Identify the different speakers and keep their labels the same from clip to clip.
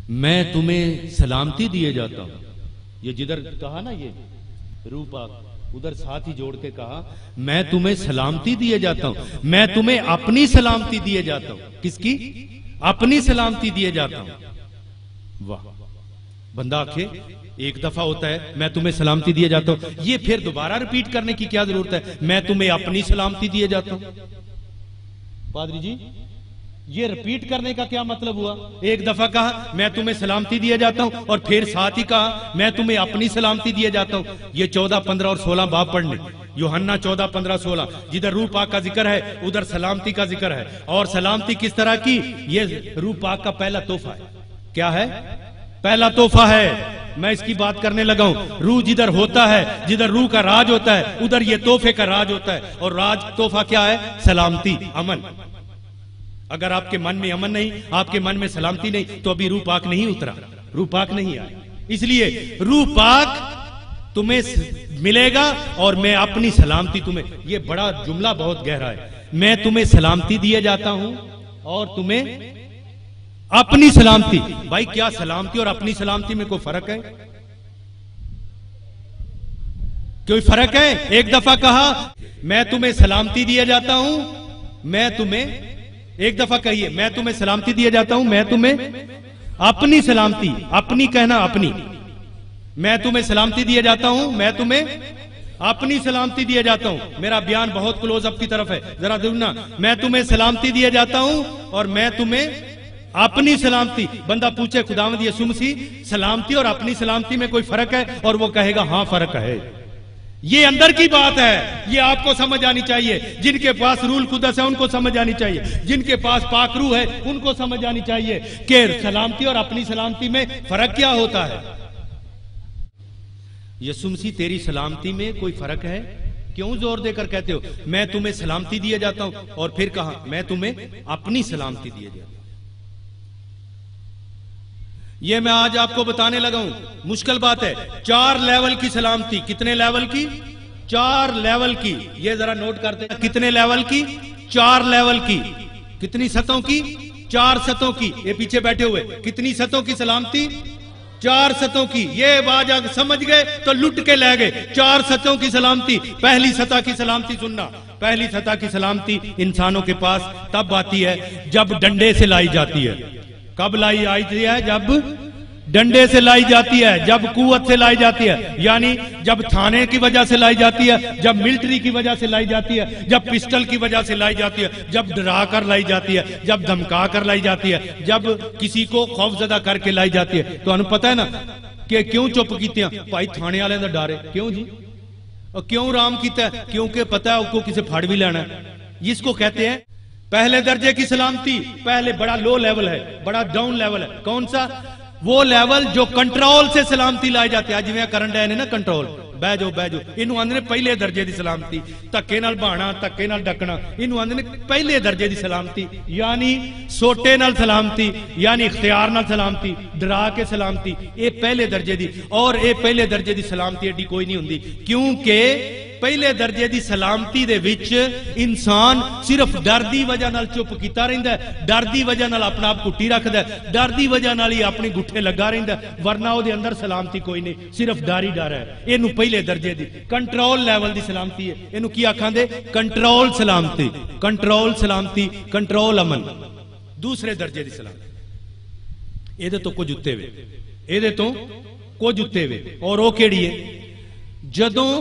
Speaker 1: میں تمہیں سلامتی دیے جاتا ہوں. یہ جدھر کہا نا یہ روح پاک ادھر ساتھ ہی جوڑ کے کہا میں تمہیں سلامتی دیے جاتا ہوں, میں تمہیں اپنی سلامتی دیے جاتا ہوں. کس کی؟ اپنی سلامتی دیے جاتا ہوں. واہ, بندہ آکھے ایک دفعہ ہوتا ہے میں تمہیں سلامتی دیے جاتا ہوں, یہ پھر دوبارہ ریپیٹ کرنے کی کیا ضرورت ہے؟ میں تمہیں اپنی سلامتی دیے جاتا ہوں. پادری جی یہ ریپیٹ کرنے کا کیا مطلب ہوا؟ ایک دفعہ کہا میں تمہیں سلامتی دیا جاتا ہوں اور پھر ساتھ ہی کہا میں تمہیں اپنی سلامتی دیا جاتا ہوں. یہ 14, 15 اور 16 باب پڑھ لیں. یوحنا 14, 15, 16 جدھر روح پاک کا ذکر ہے ادھر سلامتی کا ذکر ہے. اور سلامتی کس طرح کی؟ یہ روح پاک کا پہلا تحفہ ہے. کیا ہے؟ پہلا تحفہ ہے. میں اس کی بات کرنے لگا ہوں. روح جدھر ہوتا ہے, جدھر روح کا راج ہوتا ہے, ادھر یہ تحفے کا راج ہوتا ہے. اور راج تحفہ کیا ہے؟ سلامتی, امن. اگر آپ کے من میں امن نہیں, آپ کے من میں سلامتی نہیں, تو ابھی روح پاک نہیں اترا, روح پاک نہیں آیا. اس لیے روح پاک تمہیں ملے گا اور میں اپنی سلامتی تمہیں. یہ بڑا جملہ بہت گہرا ہے. میں تمہیں سلامتی دیے جاتا ہوں اور تمہیں اپنی سلامتی. بھائی کیا سلامتی اور اپنی سلامتی میں کوئی فرق ہے؟ کوئی فرق ہے؟ ایک دفعہ کہا میں تمہیں سلامتی دیا جاتا ہوں, میں تمہیں, ایک دفعہ کہیے میں تمہیں سلامتی دیا جاتا ہوں, میں تمہیں اپنی سلامتی, اپنی کہنا اپنی, میں تمہیں سلامتی دیا جاتا ہوں, میں تمہیں اپنی سلامتی دیا جاتا ہوں. میرا بیان بہت کلوز اپ کی طرف ہے, ذرا دیکھنا. میں تمہیں سلامتی دیا جاتا ہوں اور میں تمہیں اپنی سلامتی. بندہ پوچھے خداوند یسوع مسیح سلامتی اور اپنی سلامتی میں کوئی فرق ہے؟ اور وہ کہے گا ہاں فرق ہے. یہ اندر کی بات ہے, یہ آپ کو سمجھ آنی چاہیے. جن کے پاس روح القدس ہے ان کو سمجھ آنی چاہیے, جن کے پاس پاک روح ہے ان کو سمجھ آنی چاہیے کہ سلامتی اور اپنی سلامتی میں فرق کیا ہوتا ہے. یسوع مسیح تیری سلامتی میں کوئی فرق ہے؟ کیوں زور دے کر کہتے ہو میں تمہیں سلامتی دیا جاتا ہوں اور پھر کہا میں تمہیں اپنی سلامتی دیا جاتا ہوں؟ یہ میں آج آپ کو بتانے لگا ہوں. مشکل بات ہے. 4 لیول کی سلامتی. کتنے لیول کی؟ 4 لیول کی. یہ ذرا نوٹ کرتے ہیں. کتنے لیول کی؟ 4 لیول کی. کتنی سطحوں کی؟ 4 سطحوں کی. یہ پیچھے بیٹھے ہوئے کتنی سطحوں کی سلامتی؟ 4 سطحوں کی. یہ باجا سمجھ گئے تو لٹ کے لے گئے. 4 سطحوں کی سلامتی. پہلی سطح کی سلامتی سننا. پہلی سطح کی سلامتی انسانوں کے پاس تب آتی ہے جب ڈنڈے سے لائی جاتی ہے. کب لائی آئی ہے؟ جب ڈنڈے سے لائی جاتی ہے, جب قوت سے لائی جاتی ہے, یعنی جب تھانے کی وجہ سے لائی جاتی ہے, جب ملٹری کی وجہ سے لائی جاتی ہے, جب پسٹل کی وجہ سے لائی جاتی ہے, جب ڈرا کر لائی جاتی ہے, جب دھمکا کر لائی جاتی ہے, جب کسی کو خوف زدہ کر کے لائی جاتی ہے. تو انہوں پتہ ہے نا کہ کیوں چپ کیتے ہیں؟ بھائی تھانے والے دا ڈر ہے. کیوں جی؟ اور کیوں رام کیتا ہے؟ کیونکہ پتہ ہے کو کسے پھاڑ بھی لینا ہے. اس کو کہتے ہیں پہلے درجے کی سلامتی. پہلے بڑا لو لیول ہے, بڑا ڈاؤن لیول ہے. کون سا؟ وہ لیول جو کنٹرول سے سلامتی لائی جاتی ہے. آج میں کرن ڈے نے نا کنٹرول, بہ جاؤ بہ جاؤ, انہوں آندے نے پہلے درجے دی سلامتی. تکے نال بہانا, تکے نال ڈکنا, انہوں آندے نے پہلے درجے دی سلامتی. یعنی سوٹے نال سلامتی, یعنی اختیار نال سلامتی, ڈرا کے سلامتی. اے پہلے درجے دی. اور اے پہلے درجے دی سلامتی ایڈی کوئی نہیں ہوندی, کیونکہ پہلے درجے دی سلامتی دے وچ انسان صرف ڈر دی وجہ نال چپ کیتا رہندا ہے, ڈر دی وجہ نال اپنا آپ کٹی رکھدا ہے, ڈر دی وجہ نال ہی اپنی گٹھے لگا رہندا ہے, ورنہ او دے اندر سلامتی کوئی نہیں, صرف ڈر ہی ڈر ہے. اینو پہلے درجے دی کنٹرول لیول دی سلامتی ہے. اینو کی آکھاں دے؟ کنٹرول سلامتی. کنٹرول سلامتی, کنٹرول امن. دوسرے درجے دی سلامتی اے دے تو کچھ اتے وے, اے دے تو کچھ اتے وے. اور او کیڑی ہے؟ جدوں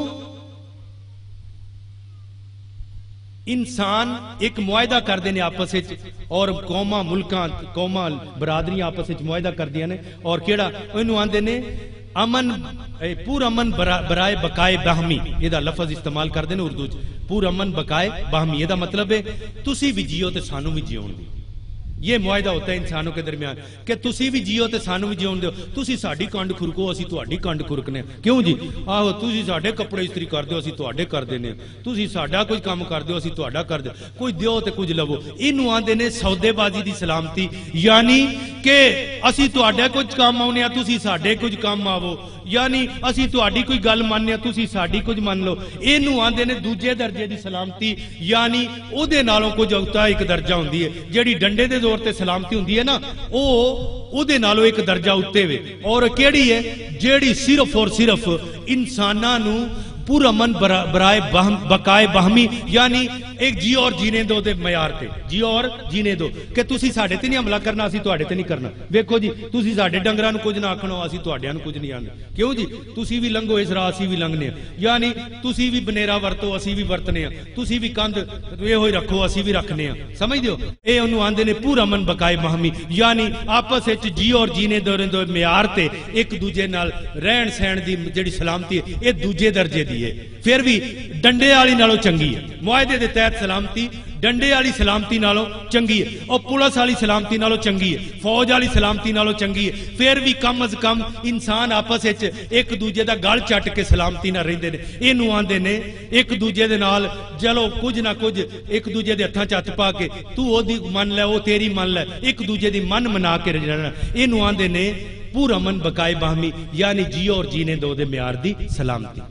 Speaker 1: انسان ایک معاہدہ کر دینے آپس وچ, اور قوماں ملکاں قوماں برادریاں آپس وچ معاہدہ کر دیاں نے, اور کیڑا انہوں آندے نے امن, پور امن برائے بقائے باہمی. یہ دا لفظ استعمال کر دینے اردو چ, پور امن بقائے باہمی. یہ دا مطلب ہے تسی بھی جیو تے سانو بھی جیون دی. یہ معاہدہ ہوتا ہے انسانوں کے درمیان کہ تسی بھی جیو تے سانو بھی جیون دیو. تسی ساڈی کنڈ کھرکو, اسی تہاڈی کنڈ کھرکنے. کیوں جی؟ آہو تسی ساڈے کپڑے استری کر دیو, اسی تہاڈے کر دینے. تسی ساڈا کوئی کام کر دیو, اسی تہاڈا کر دیو. کوئی دیو تے کچھ لو. اینوں آندے نے سودے بازی دی سلامتی. یعنی کہ ਅਸੀਂ ਤੁਹਾਡੇ ਕੁਝ ਕੰਮ ਆਉਨੇ ਆ, ਤੁਸੀਂ ਸਾਡੇ ਕੁਝ ਕੰਮ ਆਵੋ, ਯਾਨੀ ਅਸੀਂ ਤੁਹਾਡੀ ਕੋਈ ਗੱਲ ਮੰਨਨੇ ਆ, ਤੁਸੀਂ ਸਾਡੀ ਕੁਝ ਮੰਨ ਲਓ। ਇਹਨੂੰ ਆਂਦੇ ਨੇ ਦੂਜੇ ਦਰਜੇ ਦੀ ਸਲਾਮਤੀ, ਯਾਨੀ ਉਹਦੇ ਨਾਲੋਂ ਕੁਝ ਉਤਾ ਇੱਕ ਦਰਜਾ ਹੁੰਦੀ ਹੈ। ਜਿਹੜੀ ਡੰਡੇ ਦੇ ਜ਼ੋਰ ਤੇ ਸਲਾਮਤੀ ਹੁੰਦੀ ਹੈ ਨਾ, ਉਹਦੇ ਨਾਲੋਂ ਇੱਕ ਦਰਜਾ ਉੱਤੇ ਵੇ। ਔਰ ਕਿਹੜੀ ਹੈ? ਜਿਹੜੀ ਸਿਰਫ ਔਰ ਸਿਰਫ ਇਨਸਾਨਾਂ ਨੂੰ पुरअमन बराए बकाए बाहमी, यानी एक जी और जीने दो दे मयार ते, जी और जीने दो कि तुसी साडे ते नहीं हमला करना, असी तुहाडे ते नहीं करना। देखो जी, तुसी साडे डंगरां नूं कुछ ना आखणो, असी तुहाडियां नूं कुछ नहीं आखदे। क्यों जी? तुसी भी लंघो इस राह, असी भी लंघने आ, यानी तुसी भी बनेरा वरतो, असी भी वरतने आ, तुसी भी कंध इहो ही रखो, असी भी रखने आ। समझदे हो? ये उहनूं आंदे ने पुरअमन बकाए बाहमी, यानी आपस विच जी और जीने दो मयार ते एक दूजे नाल रहन सहन दी जिहड़ी सलामती है, ये दूजे दर्जे दी। फिर भी डंडे वाली नालों चंगी है। मुआहदे के तहत सलामती डंडे वाली सलामती नालों चंगी है, और पुलिस वाली सलामती नालों चंगी है, फौज वाली सलामती नालों चंगी है। फिर भी कम अज कम इंसान आपस विच एक दूजे का गल चट के सलामती ना रहिंदे ने। इहनूं आंदे ने एक दूजे दे नाल चलो कुछ ना कुछ एक दूजे दे हत्थां च हत्थ पा के तू ओदी मन लै, ओ तेरी मन लै, एक दूजे दी मन मना के रहना। इहनूं आंदे ने पुरअमन बकाए बाहमी, यानी जी और जीने दो दे म्यार दी सलामती।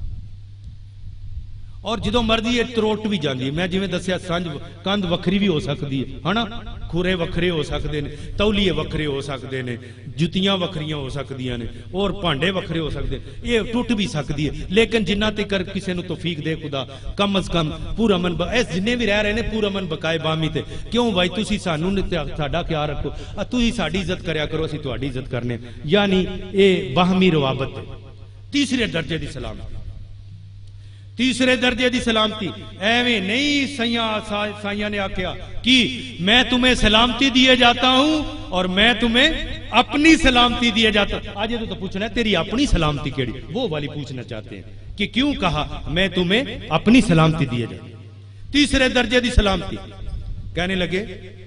Speaker 1: और जो मर्जी ये त्रोट भी जाती है, मैं जिवें दस्सिया संज कंध वक्री भी हो सकती है ना, खुरे वक्रे हो सकते हैं, तौलीए वक्रे हो सकते हैं, जुतियां वक्रियां हो सकदियां ने, और भांडे वक्रे हो सकते हैं, ये टुट भी सकती है। लेकिन जिन्ना तक किसी नूं तौफीक दे खुदा, कम अज कम पुरअमन जिन्ने भी रह रहे हैं पुरअमन बकाए बामी ते। क्यों भाई? तुसी सानू साडा ख्याल रखो, तुसी साडी इज्जत करया करो, असीं तुहाडी इज्जत करने, यानी ये बाहमी रवाबत है। तीसरे दर्जे की सलामती, तीसरे दर्जे की सलामती एवं नहीं। साइया ने आख्या कि मैं तुम्हें सलामती दिए जाता हूं और मैं तुम्हें अपनी सलामती दिए जाता हूं। आज ये तो पूछना है तेरी अपनी सलामती केड़ी, वो वाली पूछना चाहते हैं कि क्यों कहा मैं तुम्हें अपनी सलामती दिए जाता। तीसरे दर्जे की सलामती कहने लगे,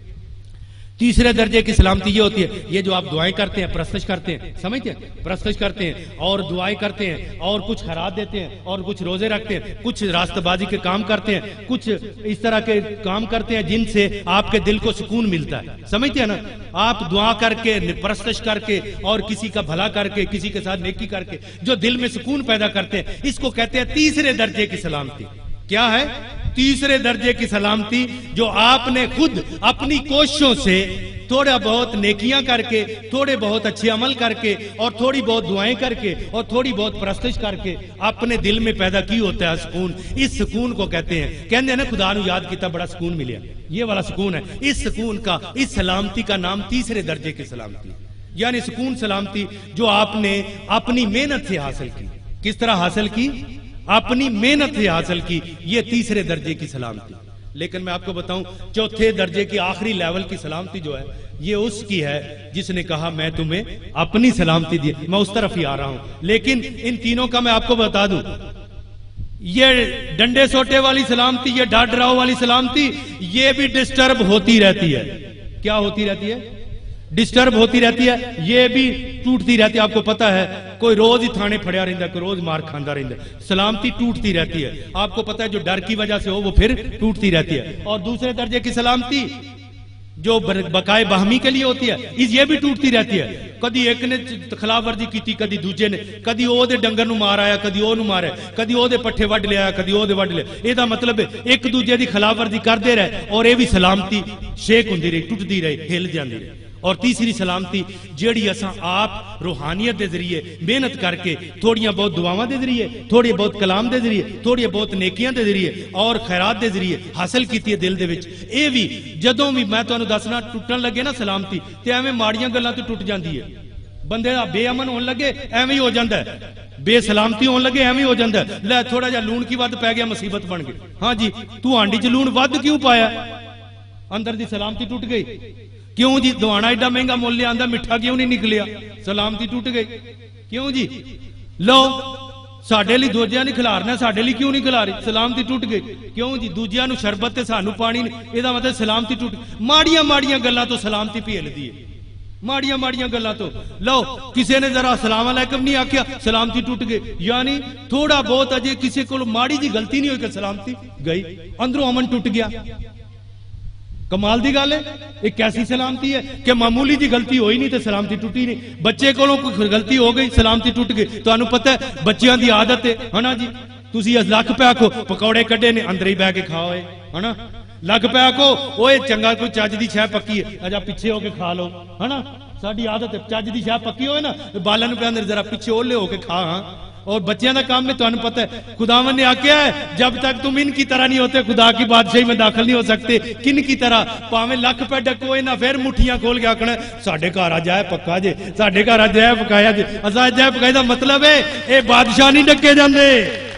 Speaker 1: तीसरे दर्जे की सलामती ये होती है, ये जो आप दुआएं करते हैं, प्रस्तश करते हैं, समझते हैं, प्रस्तश करते हैं और दुआएं करते हैं और कुछ खैरात देते हैं और कुछ रोजे रखते हैं, कुछ रास्तबाजी के काम करते हैं, कुछ इस तरह के काम करते हैं जिनसे आपके दिल को सुकून मिलता है। समझते हैं ना? आप दुआ करके, प्रस्तश करके और किसी का भला करके, किसी के साथ नेकी करके जो दिल में सुकून पैदा करते हैं, इसको कहते हैं तीसरे दर्जे की सलामती। क्या है? तीसरे दर्जे की सलामती, जो आपने खुद अपनी कोशिशों से थोड़ा बहुत नेकियां करके, थोड़े बहुत अच्छे अमल करके और थोड़ी बहुत दुआएं करके और थोड़ी बहुत प्रस्तश करके अपने दिल में पैदा की होता है सुकून। इस सुकून को कहते हैं ना खुदा नू याद किया बड़ा सुकून मिले, ये वाला सुकून है। इस सुकून का, इस सलामती का नाम तीसरे दर्जे की सलामती, यानी सुकून सलामती जो आपने अपनी मेहनत से हासिल की। किस तरह हासिल की? अपनी मेहनत से हासिल की, ये तीसरे दर्जे की सलामती। लेकिन मैं आपको बताऊं, चौथे दर्जे की आखिरी लेवल की सलामती जो है, ये उसकी है जिसने कहा मैं तुम्हें अपनी सलामती दी। मैं उस तरफ ही आ रहा हूं, लेकिन इन तीनों का मैं आपको बता दूं, ये डंडे सोटे वाली सलामती, ये डांट डराव वाली सलामती, ये भी डिस्टर्ब होती रहती है। क्या होती रहती है? डिस्टर्ब होती रहती है, ये भी टूटती रहती है। आपको पता है कोई रोज ही थाने फड़िया रहता, कोई रोज मार खांदा रहता, सलामती टूटती रहती है। आपको पता है जो डर की वजह से हो वो फिर टूटती रहती है। और दूसरे दर्जे की सलामती जो बकाए बाहमी के लिए होती है, ये भी टूटती रहती है। कदी एक ने खिलाफ वर्जी की, कदी दूजे ने, कदी ओदे डंगर नू मार आया, कदी ओ नू मारे, कदी ओदे पट्ठे वड लिया, कदी ओदे वड लिया। एदा मतलब एक दूजे की खिलाफ वर्जी करते रहे और ये भी सलामती शेक हुंदी रही, टुटदी रही, हिल जाती रही। और तीसरी सलामती जेड़ी असा आप रूहानियत के जरिए मेहनत करके, थोड़ियां बहुत दुआवां के जरिए, थोड़े बहुत कलाम के जरिए, थोड़ी बहुत नेकियां के जरिए और खैरात के जरिए हासिल की है दिल दे विच। ये भी जदों भी मैं तुहानूं दसना टुटन लगे ना सलामती, ते एवें माड़ियां गल्लां तो टुट जाती है। बंदे दा बेअमन होने लगे एवें ही हो जाता है, बेसलामती होने लगे एवें ही हो जाता है। लै थोड़ा जिहा लूण की वध पै गया, मुसीबत बन गई। हाँ जी, तू हांडी च लूण वध क्यों पाया? अंदर दी सलामती टुट गई। क्यों जी? दवाना एडा महंगा मुल आंदा, मिठा क्यों नहीं निकलिया? सलामती टूट गई। क्यों जी? लो साडे लई दूजियां नहीं खिलारना, साडे लई क्यों नहीं खिलारी? सलामती टूट गई। क्यों जी? दूजियां नूं शरबत ते सानू पानी, इहदा मतलब सलामती टूट। माड़ियां माड़ियां गल्लां तो सलामती भेलदी है, माड़ियां माड़ियां गल्लां तो। लो किसी ने जरा अस्सलाम अलैकुम नहीं आख्या, सलामती टूट गई। यानी थोड़ा बहुत अजे किसी को माड़ी जी गलती नहीं हुई कि सलामती गई, अंदरों अमन टूट गया। کمال دی گل ہے ایک کیسی سلامتی ہے کہ معمولی جی غلطی ہوئی نہیں تو سلامتی ٹوٹی نہیں. بچے کو کوئی غلطی ہو گئی سلامتی ٹوٹ گئی. تو انہوں پتہ ہے بچیاں دی عادت ہے نا جی, تسی لکھ پہ آکھو پکوڑے کڈے نے اندر ہی بہ کے کھاؤ ہے نا, لگ پہ آکھو اوے چنگا کوئی چج دی شے پکی ہے اجا پیچھے ہو کے کھا لو ہے نا. ساڈی عادت ہے چج دی شے پکی ہوئے نا بالن پہ اندر ذرا پیچھے اولے ہو کے کھا. ہاں اور بچیاں دا کام میں تو انہوں پتہ ہے خداوند نے آکیا ہے جب تک تم ان کی طرح نہیں ہوتے خدا کی بادشاہی میں داخل نہیں ہو سکتے. کن کی طرح؟ پاویں لکھ پہ ڈکوئے نہ پھر مٹھیاں کھول کے آکھنا ساڈے گھر آ جائے پکا جے, ساڈے گھر آ جائے پکایا جے. اسا جائے پکایا دا مطلب ہے اے بادشاہ نہیں ڈکے جاندے,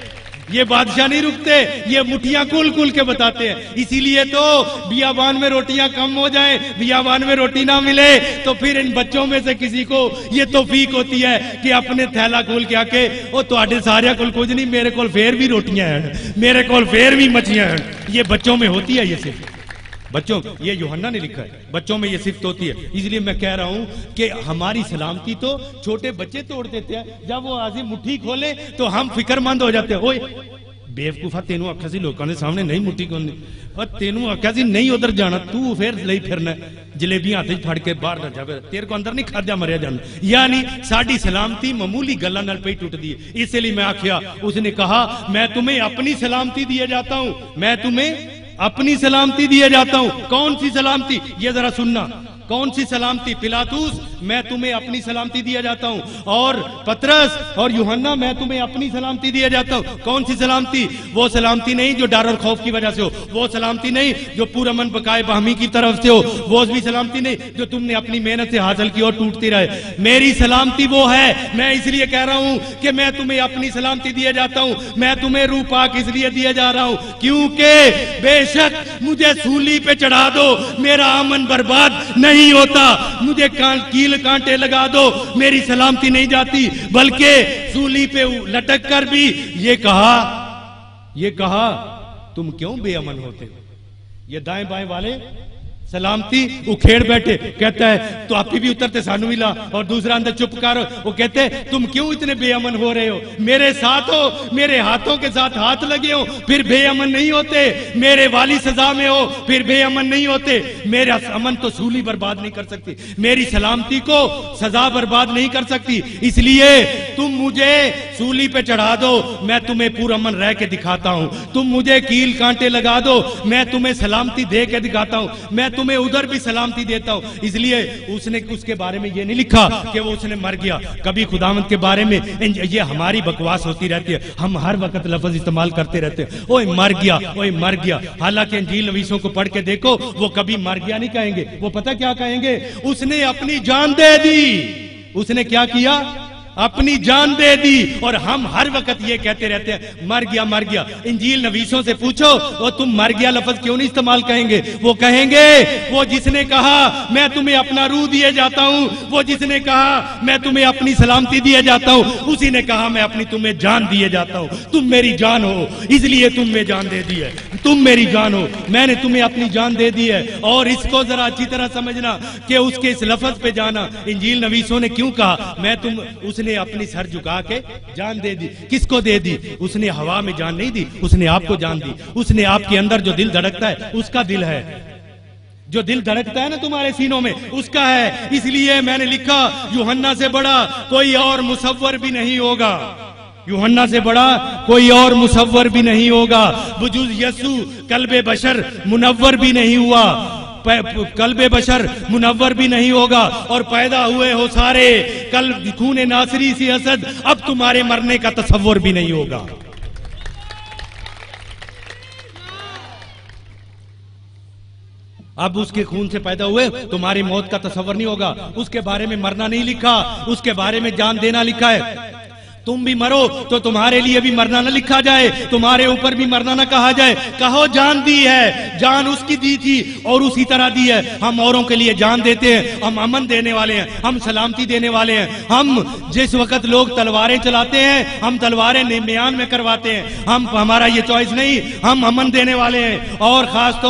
Speaker 1: یہ بادشاہ نہیں رکتے, یہ مٹھیاں کھول کھول کے بتاتے ہیں. اسی لیے تو بیابان میں روٹیاں کم ہو جائیں, بیابان میں روٹی نہ ملے تو پھر ان بچوں میں سے کسی کو یہ توفیق ہوتی ہے کہ اپنے تھیلا کھول کے آکے او تواڈے سارے کول کچھ نہیں, میرے کول پھر بھی روٹیاں ہیں, میرے کول پھر بھی مچھیاں ہیں. یہ بچوں میں ہوتی ہے, یہ صرف بچوں, یہ یوحنا نے لکھا ہے بچوں میں یہ صفت ہوتی ہے. اس لیے میں کہہ رہا ہوں کہ ہماری سلامتی تو چھوٹے بچے توڑ دیتے ہیں. جب وہ آزی مٹھی کھولے تو ہم فکر مند ہو جاتے ہیں, اوئے بیوقوفا تینوں آکھا سی لوکاں دے سامنے نہیں مٹھی کھولنی, اور تینوں آکھا سی نہیں ادھر جانا, تو پھر لئی پھرنا جلیبیاں ہاتھ پھڑ کے باہر نہ جاوے, تیرے کو اندر نہیں کھادیا مریا جانا. یعنی ساڈی سلامتی معمولی گلاں نال پئی ٹوٹدی ہے. اس لیے میں آکھیا, اس نے کہا میں تمہیں اپنی سلامتی دیے جاتا ہوں, میں تمہیں اپنی سلامتی دیے جاتا ہوں. کون سی سلامتی؟ یہ ذرا سننا, کون سی سلامتی؟ پلاطوس میں تمہیں اپنی سلامتی دیا جاتا ہوں, اور پطرس اور یوحنا میں تمہیں اپنی سلامتی دیا جاتا ہوں. کون سی سلامتی؟ وہ سلامتی نہیں جو ڈر اور خوف کی وجہ سے ہو, وہ سلامتی نہیں جو پرامن بقائے باہمی کی طرف سے ہو, وہ بھی سلامتی نہیں جو تم نے اپنی محنت سے حاصل کی اور ٹوٹتی رہے. میری سلامتی وہ ہے, میں اس لیے کہہ رہا ہوں کہ میں تمہیں اپنی سلامتی دیا جاتا ہوں. میں تمہیں روح پاک اس لیے دیا جا رہا ہوں کیونکہ بے شک مجھے سولی پہ چڑھا دو میرا امن برباد نہیں ہوتا, مجھے کیل کانٹے لگا دو میری سلامتی نہیں جاتی, بلکہ سولی پہ لٹک کر بھی یہ کہا تم کیوں بے امن ہوتے ہو. یہ دائیں بائیں والے سلامتی اکھیڑ بیٹھے, کہتا ہے تو آپ بھی اترتے سانو ملا, اور دوسرا اندر چپ کر وہ کہتے ہیں تم کیوں اتنے بے امن ہو رہے ہو, میرے ساتھ ہو, میرے ہاتھوں کے ساتھ ہاتھ لگے ہو پھر بے امن نہیں ہوتے, میرے والی سزا میں ہو پھر بے امن نہیں ہوتے. میرا امن تو سولی برباد نہیں کر سکتی, میری سلامتی کو سزا برباد نہیں کر سکتی. اس لیے تم مجھے سولی پہ چڑھا دو, میں تمہیں پور امن رہ کے دکھاتا ہوں. تم مجھے کیل کانٹے لگا دو, میں تمہیں سلامتی دے کے دکھاتا ہوں, میں تمہیں ادھر بھی سلامتی دیتا ہوں. اس لیے اس نے اس کے بارے میں یہ نہیں لکھا کہ وہ اس نے مر گیا. کبھی خداوند کے بارے میں یہ ہماری بکواس ہوتی رہتی ہے, ہم ہر وقت لفظ استعمال کرتے رہتے ہیں, اوے مر گیا, اوے مر گیا. حالانکہ انجیل نویسوں کو پڑھ کے دیکھو, وہ کبھی مر گیا نہیں کہیں گے, وہ پتہ کیا کہیں گے, اس نے اپنی جان دے دی. اس نے کیا کیا؟ اپنی جان دے دی. اور ہم ہر وقت یہ کہتے رہتے ہیں مر گیا مر گیا. انجیل نویسوں سے پوچھو وہ تم مر گیا لفظ کیوں نہیں استعمال کہیں گے, وہ کہیں گے وہ جس نے کہا میں تمہیں اپنا روح دیے جاتا ہوں, وہ جس نے کہا میں تمہیں اپنی سلامتی دیے جاتا ہوں, اسی نے کہا میں اپنی تمہیں جان دیے جاتا ہوں. تم میری جان ہو اس لیے تم میں جان دے دی ہے, تم میری جان ہو میں نے تمہیں اپنی جان دے دی ہے. اور اس کو ذرا اچھی طرح سمجھنا کہ اس کے اس لفظ پہ جانا, انجیل نویسوں نے کیوں کہا میں تم, اس نے اپنی سر جھکا کے جان دے دی. کس کو دے دی؟ اس نے ہوا میں جان نہیں دی, اس نے آپ کو جان دی. اس نے آپ کے اندر جو دل دھڑکتا ہے اس کا دل ہے, جو دل دھڑکتا ہے نا تمہارے سینوں میں اس کا ہے. اس لیے میں نے لکھا یوحنا سے بڑا کوئی اور مصور بھی نہیں ہوگا, یوحنا سے بڑا کوئی اور مصور بھی نہیں ہوگا. بجز یسوع قلب بشر منور بھی نہیں ہوا, قلب بشر منور بھی نہیں ہوگا, اور پیدا ہوئے ہو سارے قلب خون ناصری سی حسد, اب تمہارے مرنے کا تصور بھی نہیں ہوگا. اب اس کے خون سے پیدا ہوئے تمہاری موت کا تصور نہیں ہوگا. اس کے بارے میں مرنا نہیں لکھا, اس کے بارے میں جان دینا لکھا ہے. تم بھی مرو تو تمہارے لیے بھی مرنا نہ لکھا جائے, تمہارے اوپر بھی مرنا نہ کہا جائے. کہو جان دی ہے, جان اس کی دی تھی اور اسی طرح دی ہے. ہم اوروں کے لیے جان دیتے ہیں, ہم امن دینے والے ہیں, ہم سلامتی دینے والے ہیں. ہم جس وقت لوگ تلواریں چلاتے ہیں ہم تلواریں میان میں کرواتے ہیں, ہمارا یہ چوائس نہیں, ہم امن دینے والے ہیں. اور خاص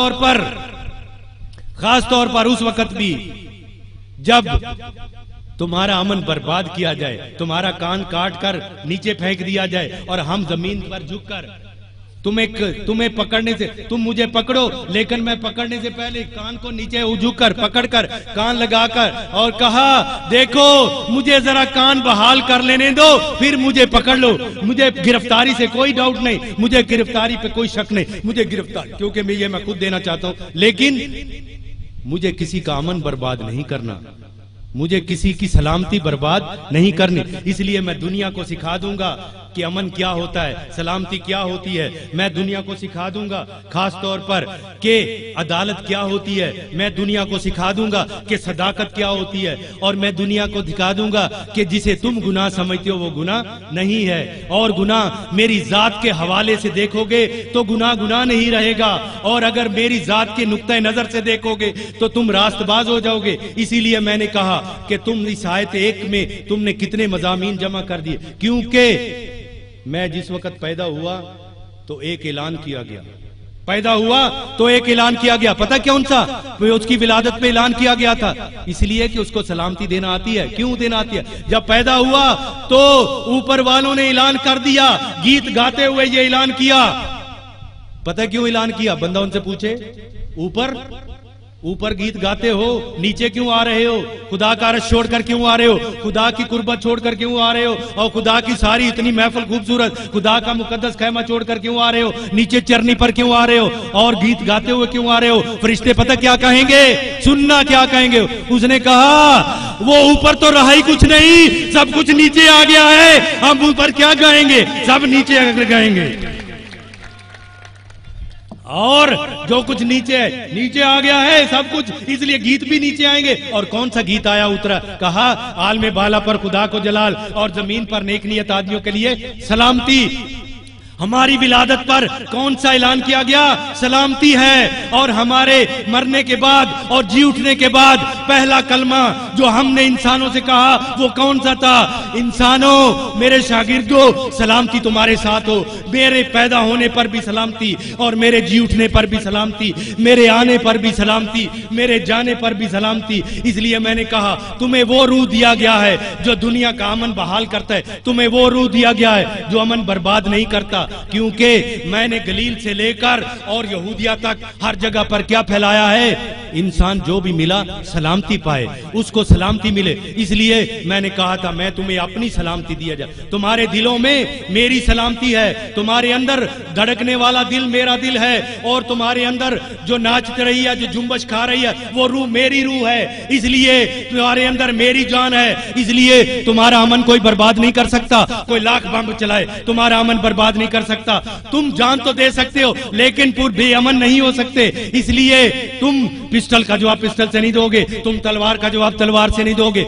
Speaker 1: طور پر اس وقت بھی جب تمہارا امن برباد کیا جائے, تمہارا کان کاٹ کر نیچے پھینک دیا جائے اور ہم زمین پر جھک کر तुम्हें पकड़ने से, तुम मुझे पकड़ो, लेकिन मैं पकड़ने से पहले कान को नीचे झुक कर पकड़ कर कान लगाकर और कहा देखो मुझे जरा कान बहाल कर लेने दो, फिर मुझे पकड़ लो। मुझे गिरफ्तारी से कोई डाउट नहीं, मुझे गिरफ्तारी पे कोई शक नहीं, मुझे गिरफ्तारी क्योंकि मैं खुद देना चाहता हूं, लेकिन मुझे किसी का अमन बर्बाद नहीं करना, मुझे किसी की सलामती बर्बाद नहीं करनी। इसलिए मैं दुनिया को सिखा दूंगा कि अमन क्या होता है, सलामती क्या होती है। मैं दुनिया को सिखा दूंगा खास तौर पर कि अदालत क्या होती है, मैं दुनिया को सिखा दूंगा कि सदाकत क्या होती है, और मैं दुनिया को दिखा दूंगा कि जिसे तुम गुनाह समझते हो वो गुनाह नहीं है। और गुनाह मेरी जात के हवाले से देखोगे तो गुनाह गुनाह नहीं रहेगा, और अगर मेरी जात के नुक्ते नजर से देखोगे तो तुम रास्तबाज हो जाओगे। इसीलिए मैंने कहा कि तुम इस आयत 1 में तुमने कितने मज़ामीन जमा कर दिए, क्योंकि मैं जिस वक्त पैदा हुआ तो एक ऐलान किया गया, पैदा हुआ तो एक ऐलान किया गया, पता कौन सा? उसकी विलादत पे ऐलान किया गया था, इसलिए कि उसको सलामती देना आती है। क्यों देना आती है? जब पैदा हुआ तो ऊपर वालों ने ऐलान कर दिया, गीत गाते हुए ये ऐलान किया। पता क्यों ऐलान किया? बंदा उनसे पूछे, ऊपर गीत गाते हो, नीचे क्यों आ रहे हो? खुदा का अर्श छोड़कर क्यों आ रहे हो? खुदा की कुर्बत छोड़कर क्यों आ रहे हो? और खुदा की सारी इतनी महफिल खूबसूरत, खुदा का मुकद्दस खैमा छोड़कर क्यों आ रहे हो? नीचे चरनी पर क्यों आ रहे हो? और गीत गाते हुए क्यों आ रहे हो? फरिश्ते पता क्या कहेंगे? सुनना क्या कहेंगे। उसने कहा वो ऊपर तो रहा ही कुछ नहीं, सब कुछ नीचे आ गया है, हम ऊपर क्या गाएंगे, सब नीचे गाएंगे। और जो कुछ नीचे है, नीचे आ गया है सब कुछ, इसलिए गीत भी नीचे आएंगे। और कौन सा गीत आया उतरा? कहा आलमे बाला पर खुदा को जलाल, और जमीन पर नेक नियत आदमियों के लिए सलामती। हमारी विलादत पर कौन सा ऐलान किया गया? सलामती है। और हमारे मरने के बाद और जी उठने के बाद पहला कलमा जो हमने इंसानों से कहा वो कौन सा था? इंसानों, मेरे शागिर्दों, सलामती तुम्हारे साथ हो। मेरे पैदा होने पर भी सलामती, और मेरे जी उठने पर भी सलामती, मेरे आने पर भी सलामती, मेरे जाने पर भी सलामती। इसलिए मैंने कहा तुम्हें वो रूह दिया गया है जो दुनिया का अमन बहाल करता है, तुम्हें वो रूह दिया गया है जो अमन बर्बाद नहीं करता। क्योंकि मैंने गलील से लेकर और यहूदिया तक हर जगह पर क्या फैलाया है? इंसान जो भी मिला सलामती पाए, उसको सलामती मिले। इसलिए मैंने कहा था मैं तुम्हें अपनी सलामती दिया जाए। तुम्हारे दिलों में मेरी सलामती है, तुम्हारे अंदर धड़कने वाला दिल मेरा दिल है, और तुम्हारे अंदर जो नाच रही है, जो जुम्बश खा रही है, वो रूह मेरी रूह है। इसलिए तुम्हारे अंदर मेरी जान है, इसलिए तुम्हारा अमन कोई बर्बाद नहीं कर सकता। कोई लाख बम चलाए तुम्हारा अमन बर्बाद नहीं कर सकता। तुम जान तो दे सकते हो लेकिन पूर्ण बेअमन नहीं हो सकते। इसलिए तुम पिस्टल का जवाब पिस्टल से नहीं दोगे, तुम तलवार का जवाब तलवार से नहीं दोगे।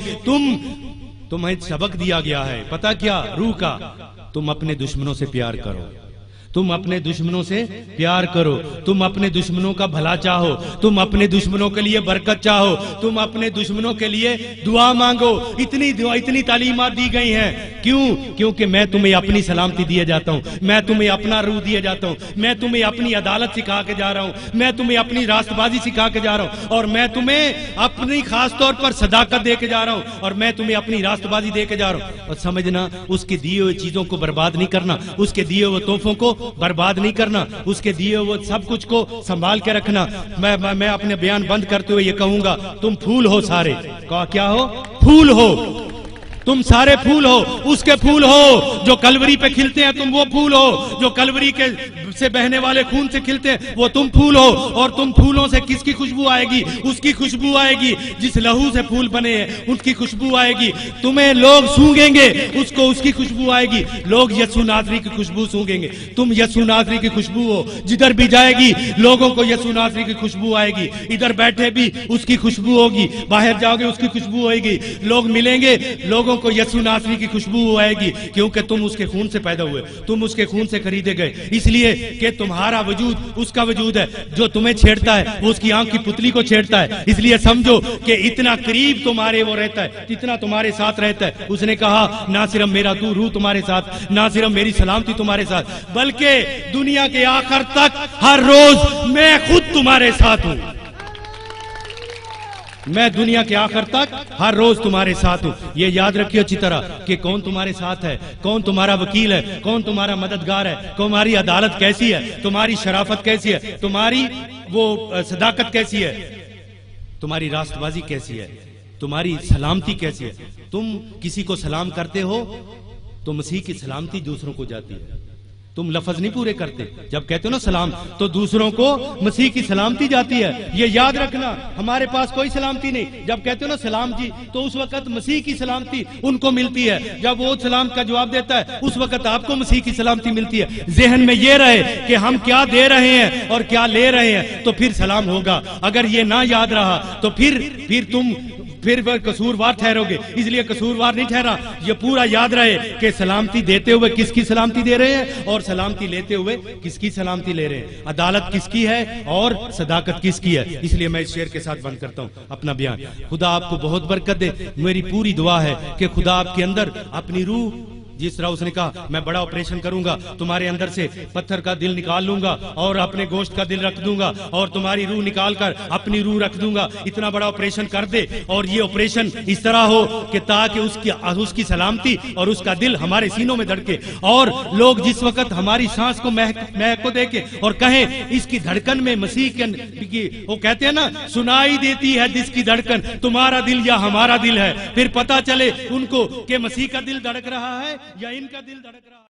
Speaker 1: तुम्हें सबक दिया गया है, पता क्या? रूह का। तुम अपने दुश्मनों से प्यार करो, तुम अपने दुश्मनों से प्यार करो, तुम अपने दुश्मनों का भला चाहो, तुम अपने दुश्मनों के लिए बरकत चाहो, तुम अपने दुश्मनों के लिए दुआ मांगो। इतनी तालीमात दी गई हैं। क्यों? क्योंकि मैं तुम्हें अपनी सलामती दिए जाता हूं, मैं तुम्हें अपना रूह दिए जाता हूं, मैं तुम्हें अपनी अदालत सिखा के जा रहा हूं, मैं तुम्हें अपनी रास्तबाजी सिखा के जा रहा हूं, और मैं तुम्हें अपनी खास तौर पर सदाकत दे के जा रहा हूं, और मैं तुम्हें अपनी रास्तबाजी दे के जा रहा हूं। और समझना, उसके दिए हुए चीजों को बर्बाद नहीं करना, उसके दिए हुए तोहफों को बर्बाद नहीं करना, उसके दिए वो सब कुछ को संभाल के रखना। मैं अपने बयान बंद करते हुए ये कहूंगा, तुम फूल हो सारे। क्या हो? फूल हो। तुम सारे फूल हो, उसके फूल हो जो कलवरी पे खिलते हैं, तुम वो फूल हो जो कलवरी के से बहने वाले खून से खिलते हैं, वो तुम फूल हो। और तुम फूलों से किसकी खुशबू आएगी? उसकी खुशबू आएगी जिस लहू से फूल बने हैं, उनकी खुशबू आएगी। तुम्हें लोग सूंघेंगे, उसको उसकी खुशबू आएगी। लोग यसू नासरी की खुशबू सूंघेंगे, तुम यसू नासरी की खुशबू हो। जिधर भी जाएगी लोगों को यसू नासरी की खुशबू आएगी। इधर बैठे भी उसकी खुशबू होगी, बाहर जाओगे उसकी खुशबू होगी, लोग मिलेंगे लोगों को यसू नासरी की खुशबू आएगी। क्योंकि तुम उसके खून से पैदा हुए, तुम उसके खून से खरीदे गए। इसलिए कि तुम्हारा वजूद उसका वजूद है, जो तुम्हें छेड़ता है वो उसकी आंख की पुतली को छेड़ता है। इसलिए समझो कि इतना करीब तुम्हारे वो रहता है, इतना तुम्हारे साथ रहता है। उसने कहा ना सिर्फ मेरा तू रूह तुम्हारे साथ, ना सिर्फ मेरी सलामती तुम्हारे साथ, बल्कि दुनिया के आखिर तक हर रोज मैं खुद तुम्हारे साथ हूं। میں دنیا کے آخر تک ہر روز تمہارے ساتھ ہوں. یہ یاد رکھیے اچھی طرح کہ کون تمہارے ساتھ ہے, کون تمہارا وکیل ہے, کون تمہارا مددگار ہے, تمہاری عدالت کیسی ہے, تمہاری شرافت کیسی ہے, تمہاری وہ صداقت کیسی ہے, تمہاری راست بازی کیسی ہے, تمہاری سلامتی کیسی ہے. تم کسی کو سلام کرتے ہو تو مسیح کی سلامتی دوسروں کو جاتی ہے. تم لفظ نہیں پورے کرتے, جب کہتے ہو نا سلام تو دوسروں کو مسیح کی سلامتی جاتی ہے. یہ یاد رکھنا, ہمارے پاس کوئی سلامتی نہیں. جب کہتے ہو نا سلام جی تو اس وقت مسیح کی سلامتی ان کو ملتی ہے. جب وہ سلام کا جواب دیتا ہے اس وقت آپ کو مسیح کی سلامتی ملتی ہے. ذہن میں یہ رہے کہ ہم کیا دے رہے ہیں اور کیا لے رہے ہیں تو پھر سلام ہوگا. اگر یہ نہ یاد رہا تو پھر تم قصوروار ٹھہرو گے. اس لیے قصوروار نہیں ٹھہرا, یہ پورا یاد رہے کہ سلامتی دیتے ہوئے کس کی سلامتی دے رہے ہیں اور سلامتی لیتے ہوئے کس کی سلامتی لے رہے ہیں. عدالت کس کی ہے اور صداقت کس کی ہے. اس لیے میں اس شعر کے ساتھ بند کرتا ہوں اپنا بیان. خدا آپ کو بہت برکت دے. میری پوری دعا ہے کہ خدا آپ کے اندر اپنی روح, جس طرح اس نے کہا میں بڑا آپریشن کروں گا, تمہارے اندر سے پتھر کا دل نکال لوں گا اور اپنے گوشت کا دل رکھ دوں گا اور تمہاری روح نکال کر اپنی روح رکھ دوں گا. اتنا بڑا آپریشن کر دے اور یہ آپریشن اس طرح ہو کہ تاکہ اس کی سلامتی اور اس کا دل ہمارے سینوں میں دھڑکے, اور لوگ جس وقت ہماری سانس کو مہک کو دیکھیں اور کہیں اس کی دھڑکن میں مسیح کی, وہ کہتے ہیں نا سنائی دیتی ہے جس کی دھڑکن, تمہارا دل یا ہمارا دل ہے. پھر پتا چلے ان کو کہ مسیح کا دل دھڑک رہا ہے یا ان کا دل دھڑک رہا ہے.